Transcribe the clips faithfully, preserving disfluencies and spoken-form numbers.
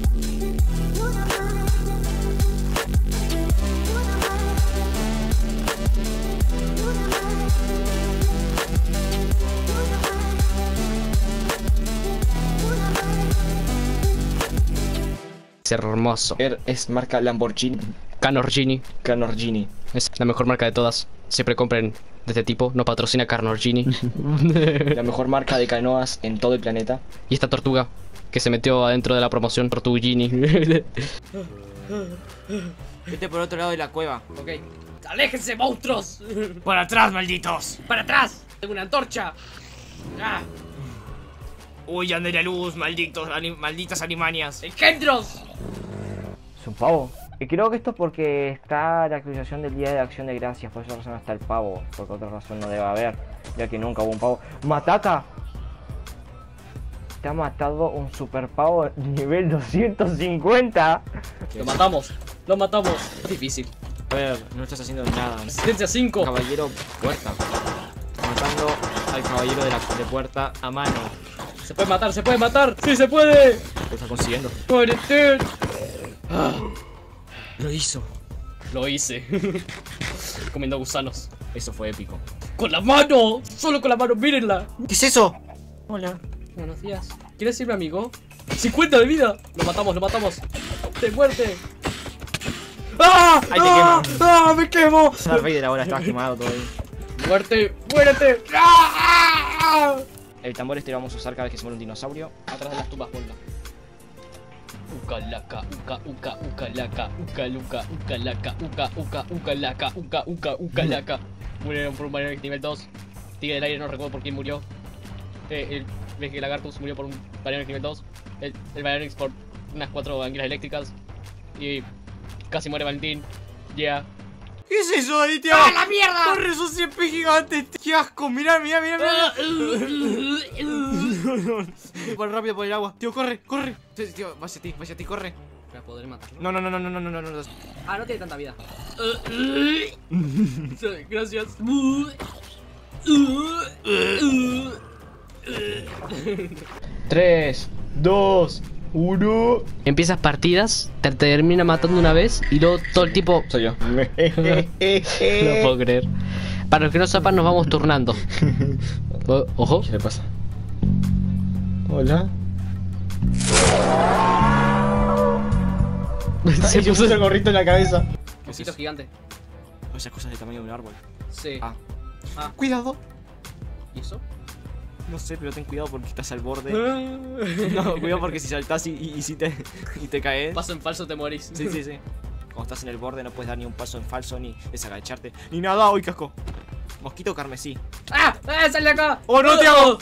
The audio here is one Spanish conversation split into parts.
Hermoso. Es marca Lamborghini. Canorgini. Canorgini. Es la mejor marca de todas. Siempre compren de este tipo. No patrocina Canorgini. La mejor marca de canoas en todo el planeta. Y esta tortuga que se metió adentro de la promoción. Tortugini. Vete por otro lado de la cueva. Ok. ¡Aléjense, monstruos! ¡Para atrás, malditos! ¡Para atrás! ¡Tengo una antorcha! ¡Ah! ¡Uy, ande la luz, malditos, anim malditas animanias! ¡Engendros! Es un pavo. Y creo que esto es porque está la actualización del Día de Acción de Gracias. Por esa razón está el pavo. Porque otra razón no debe haber. Ya que nunca hubo un pavo. ¡Matata! Te ha matado un super pavo nivel doscientos cincuenta. Lo matamos. Lo matamos. Es difícil. A ver, no estás haciendo nada. Resistencia cinco. Caballero puerta. Matando al caballero de la de puerta a mano. Se puede matar, se puede matar. ¡Sí se puede! Lo está consiguiendo. ¡Muérete! Ah, Lo hizo. lo hice. Comiendo gusanos. Eso fue épico. ¡Con la mano! ¡Solo con la mano! ¡Mírenla! ¿Qué es eso? Hola. Buenos días. ¿Quieres irme, amigo? ¡cincuenta de vida! Lo matamos, lo matamos. ¡De muerte! ¡Ah! ¡Ay, te ¡Ah! quemo! ¡Ah! ¡Me quemo! Darth Vader ahora estaba quemado todavía. ¡Muerte! ¡Muérete! ¡Ah! El tambor este lo vamos a usar cada vez que se muere un dinosaurio. Atrás de las tumbas, ponla. Uka laka, uka uka uka laka, uka luka, uka laka, uka uka uka laka, uka uka uka laka. Murieron por un Baryonyx nivel dos. Tigre del aire, no recuerdo por quién murió. Eh, el Veje Lagartus murió por un Baryonyx nivel dos. El, el Baryonyx por unas cuatro anguilas eléctricas. Y casi muere Valentín. Yeah. ¿Qué es eso, Aditya? ¡Ah, la mierda! ¡Corre, esos cien pies gigantes! ¡Qué asco! Mirá, mirá, mirá, mirá. Por rápido por el agua. Tío, corre, corre. Tío, tío, vaya a ti, vaya a ti, corre. ¿Para poder matarlo? No, no, no, no, no, no, no, no, no. Ah, no tiene tanta vida. Gracias. tres, dos, uno. Empiezas partidas, te termina matando una vez y luego todo el tipo... Soy yo. No puedo creer. Para los que no sepan, nos vamos turnando. O- Ojo. ¿Qué le pasa? Hola. Se puso el gorrito en la cabeza. Cosito gigante. Esas cosas del tamaño de un árbol. Sí. Ah. Ah. Cuidado. ¿Y eso? No sé, pero ten cuidado porque estás al borde. No, cuidado porque si saltás y, y, y si te, y te caes. Paso en falso, te morís. Sí, sí, sí. Cuando estás en el borde no puedes dar ni un paso en falso, ni desagacharte, ni nada. ¡Uy, casco! Mosquito carmesí. ¡Ah! ¡Ah! ¡Sal de acá! ¡Oh, no, te hago!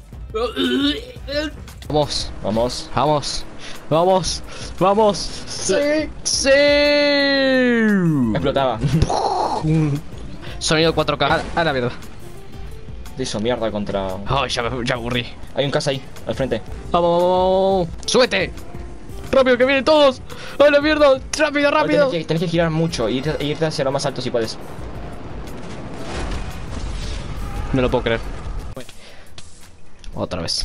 Vamos, Vamos. vamos, vamos, vamos. Sí, sí. Explotaba. Sonido cuatro K. A, a la mierda. Te hizo mierda contra... Ay, ya me ya aburrí. Hay un casa ahí, al frente. Vamos, vamos, vamos, vamos. ¡Súbete! ¡Rápido, que vienen todos! ¡A la mierda! ¡Rápido, rápido! Tenés que, tenés que girar mucho y irte, irte hacia lo más alto si puedes. No lo puedo creer. Otra vez.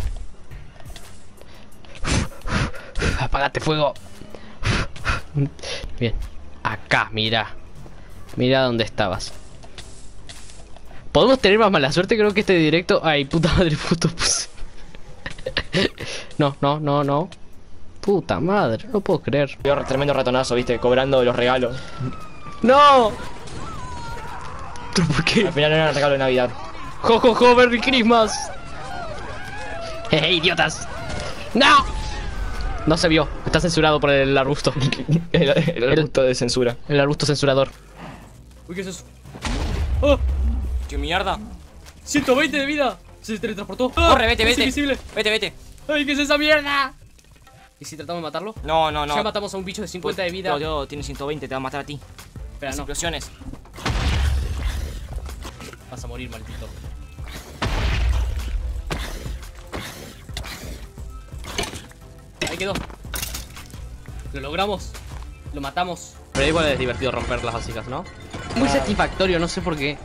Apagate fuego. Bien. Acá, mira. Mira dónde estabas. ¿Podemos tener más mala suerte? Creo que este directo... Ay, puta madre, puto puse. No, no, no, no. Puta madre, no puedo creer. Veo tremendo ratonazo, viste, cobrando los regalos. ¡No! ¿Por qué? Al final no era un regalo de Navidad. ¡Jo, jo, jo! ¡Merry Christmas! ¡Eh, idiotas! ¡No! No se vio. Está censurado por el arbusto. El, el arbusto de censura. El arbusto censurador. Uy, ¿qué es eso? ¡Oh! ¡Qué mierda! ¡ciento veinte de vida! Se teletransportó. ¡Ah! ¡Corre, vete, Es vete! invisible. ¡Vete, vete! ¡Ay, qué es esa mierda! ¿Y si tratamos de matarlo? No, no, no. Ya matamos a un bicho de cincuenta de vida. No, yo tiene ciento veinte, te va a matar a ti. Espera, Las no. explosiones. Vas a morir, maldito. Ahí quedó. Lo logramos. Lo matamos. Pero igual es divertido romper las básicas, ¿no? Muy satisfactorio, no sé por qué.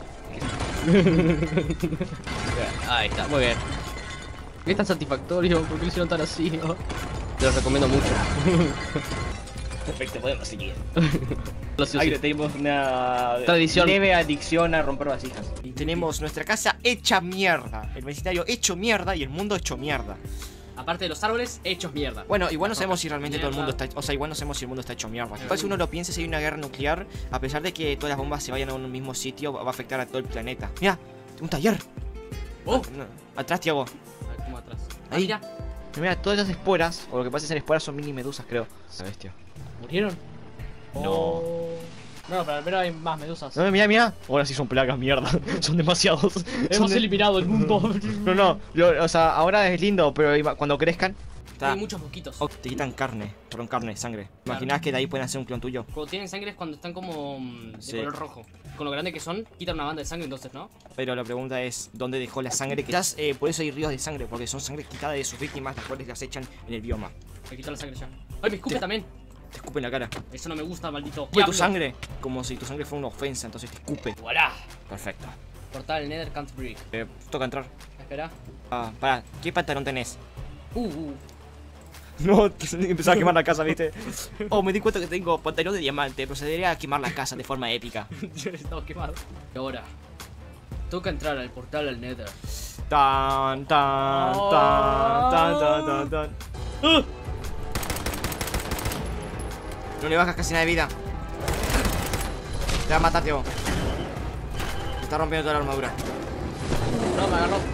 Ahí está, muy bien. ¿Qué es tan satisfactorio? ¿Por qué lo hicieron tan así? ¿No? Te los recomiendo mucho. Perfecto, podemos seguir. Lo sí, Ahí sí. tenemos una Tradición. leve adicción a romper vasijas. Y tenemos nuestra casa hecha mierda. El vecindario hecho mierda y el mundo hecho mierda. Aparte de los árboles, hechos mierda. Bueno, igual no sabemos si realmente todo el mundo Mierda. está... O sea, igual no sabemos si el mundo está hecho mierda. Igual si uno lo piensa, si hay una guerra nuclear, a pesar de que todas las bombas se vayan a un mismo sitio, va a afectar a todo el planeta. Mira, un taller. Oh. No, atrás, Tiago. A ver, ¿cómo atrás? Ah, Ahí. mira, Mira, todas las esporas, o lo que pasa es que esporas son mini medusas, creo. La bestia. ¿murieron? No. Oh. No, pero al menos hay más medusas. No, mira, mira. Ahora sí son plagas, mierda. Son demasiados. Hemos Son de- eliminado el mundo. No, no. lo- o sea, ahora es lindo, pero ima- cuando crezcan. Hay muchos mosquitos. Oh, te quitan carne. Perdón, carne, sangre. Claro. Imaginás que de ahí pueden hacer un clon tuyo. Cuando tienen sangre es cuando están como mm, de Sí. color rojo. Con lo grande que son, quitan una banda de sangre entonces, ¿no? Pero la pregunta es, ¿dónde dejó la sangre? Quizás eh, por eso hay ríos de sangre, porque son sangre quitada de sus víctimas, las cuales las echan en el bioma. Me quito la sangre ya. ¡Ay, me escupe Sí. también! Te escupe en la cara. Eso no me gusta, maldito. Escupe tu diablo. sangre, como si tu sangre fuera una ofensa, entonces te escupe. ¡Voilà! Perfecto. Portal Nether can't break. Eh, toca entrar. Espera. Ah, pará, ¿qué pantalón tenés? Uh, uh. No, empezaba a quemar la casa, ¿viste? Oh, me di cuenta que tengo pantalón de diamante. Procederé a quemar la casa de forma épica. Yo estaba quemado. Y ahora, toca entrar al portal al Nether. Tan, tan, tan, tan, tan, tan, tan. ¡Ah! No le bajas casi nada de vida. Te va a matar, Teo. Te está rompiendo toda la armadura. No, me agarró.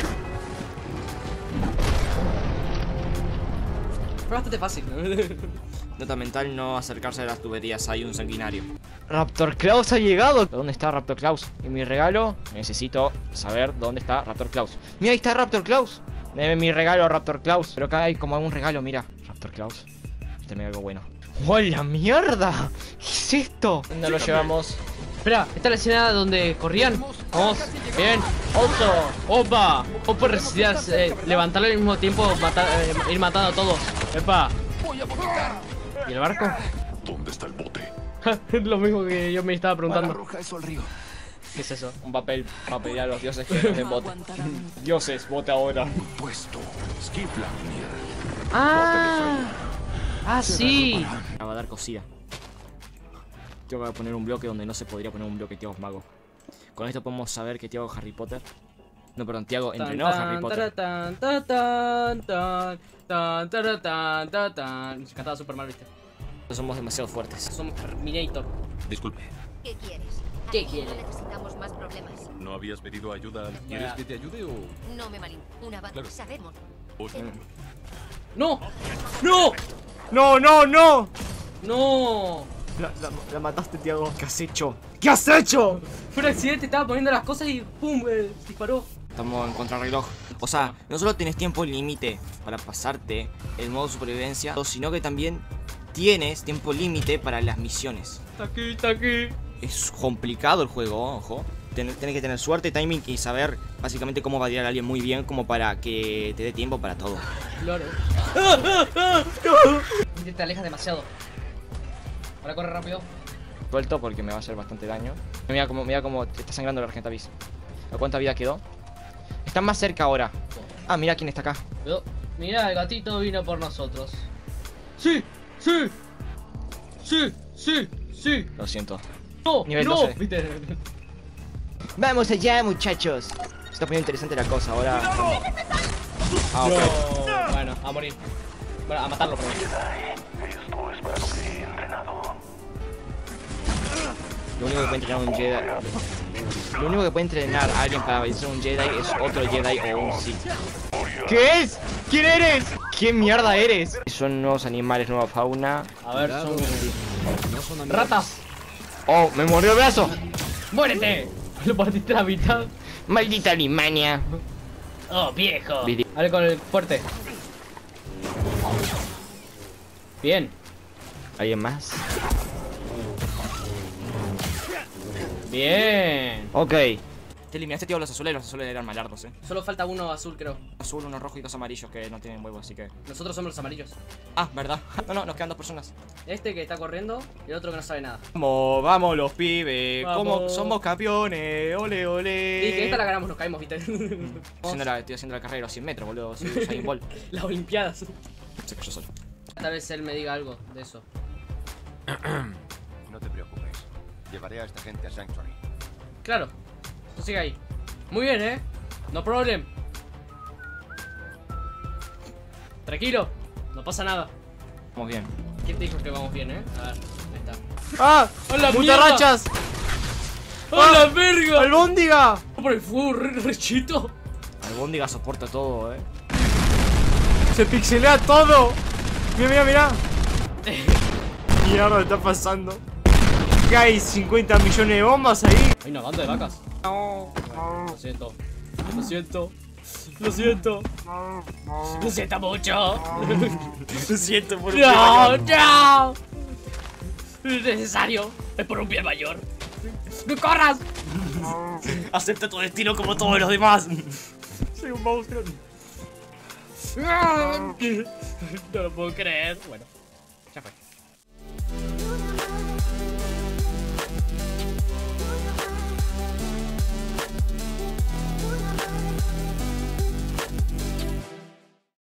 Fue bastante fácil. Nota mental, no acercarse a las tuberías, hay un sanguinario. Raptor Klaus ha llegado. ¿Dónde está Raptor Klaus? Y mi regalo, necesito saber dónde está Raptor Klaus. Mira, ahí está Raptor Klaus. Deme mi regalo, Raptor Klaus. Pero acá hay como un regalo, mira. Raptor Klaus. Deme algo bueno. ¡Hola, mierda! ¿Qué es esto? ¿Dónde lo llevamos? Espera, ¿esta es la escena donde corrían? Vamos, bien. Oso, opa. ¿Cómo puedes resistir eh, levantarlo al mismo tiempo, matar, eh, ir matando a todos? Epa. ¿Y el barco? ¿Dónde está el bote? Es lo mismo que yo me estaba preguntando. Arroja eso al río. ¿Qué es eso? Un papel para pedir a los dioses que nos den bote. Dioses, bote ahora. Puesto. Skiplanir. Ah, ah, sí. Me va a dar cosida. Tengo que poner un bloque donde no se podría poner un bloque Tiago es mago. Con esto podemos saber que Tiago es Harry Potter. No, perdón, Tiago entrenó a Harry Potter. Tan, tan, tan, tan, tan, tan, tan, tan, tan. Cantaba super mal, viste. Somos demasiado fuertes. Somos Terminator. Disculpe, ¿Qué quieres? ¿Qué Aquí quiere? No necesitamos más problemas. ¿no habías pedido ayuda? ¿Quieres que te ayude o...? No me malin. Una va. Claro. Sabemos. o- ¡No! ¡No! ¡No, no, no! ¡No! La, la- la mataste, Tiago. ¿Qué has hecho? ¿Qué has hecho? Fue un accidente, estaba poniendo las cosas y ¡pum! Eh, disparó. Estamos en contrarreloj. O sea, no solo tienes tiempo límite para pasarte el modo supervivencia, sino que también tienes tiempo límite para las misiones. Está aquí, está aquí. Es complicado el juego, ojo. Ten- Tienes que tener suerte, timing y saber básicamente cómo bailar a alguien muy bien como para que te dé tiempo para todo. Claro. Te alejas demasiado. Ahora corre rápido. Suelto porque me va a hacer bastante daño. Mira cómo, mira cómo te está sangrando la Argenta Bis. ¿A cuánta vida quedó? Están más cerca ahora. Ah, mira quién está acá. Pero, mira, el gatito vino por nosotros. ¡Sí! ¡Sí! ¡Sí! ¡Sí! ¡Sí! Lo siento. ¡No! Nivel ¡No! doce. ¿Viste? Vamos allá, muchachos. Se está poniendo interesante la cosa ahora. Ah, ok. No. Bueno, a morir. Bueno, a matarlo, perdón. Lo único que puede entrenar un Jedi. Lo único que puede entrenar a alguien para vencer un Jedi es otro Jedi o un Sith. ¿Qué es? ¿Quién eres? ¿Quién mierda eres? Son nuevos animales, nueva fauna. A ver, son ratas. Oh, me mordió el brazo. ¡Muérete! Lo partiste a la mitad. Maldita Alemania. ¡Oh, viejo! Vidi- Dale con el fuerte. Bien. ¿Alguien más? Bien. Ok. Te eliminaste, tío, los azules. Los azules eran malardos, eh. Solo falta uno azul, creo. Azul, uno rojo y dos amarillos que no tienen huevo, así que... Nosotros somos los amarillos. Ah, ¿verdad? No, no, nos quedan dos personas. Este que está corriendo y el otro que no sabe nada. Vamos, vamos los pibes. Vamos. Como somos campeones. Ole, ole. Y que esta la ganamos, nos caemos, viste. Estoy haciendo la, estoy haciendo la carrera a cien metros, boludo. Soy Usain Bolt. Las olimpiadas. Se cayó solo. Tal vez él me diga algo de eso. No te preocupes. Llevaré a esta gente a Sanctuary. Claro. Tú sigue ahí. Muy bien, ¿eh? No problem. Tranquilo. No pasa nada. Vamos bien. ¿Quién te dijo que vamos bien, eh? A ver, ahí está. ¡Ah! ¡Hola, ¡Putarrachas! ¡Hola, verga! ¡Albóndiga! Por el fuego re rechito. Albóndiga soporta todo, eh. ¡Se pixelea todo! Mira, mira, mira. Mierda, está pasando. ¿Qué hay? ¿cincuenta millones de bombas ahí? Hay una banda de vacas. No. Lo siento. Lo siento. Lo siento. Lo siento mucho. Lo siento por un No, no. No es necesario. Es por un bien mayor. ¡No corras! Acepta tu destino como todos los demás. Soy un monstruo. No lo puedo creer. Bueno, ya fue.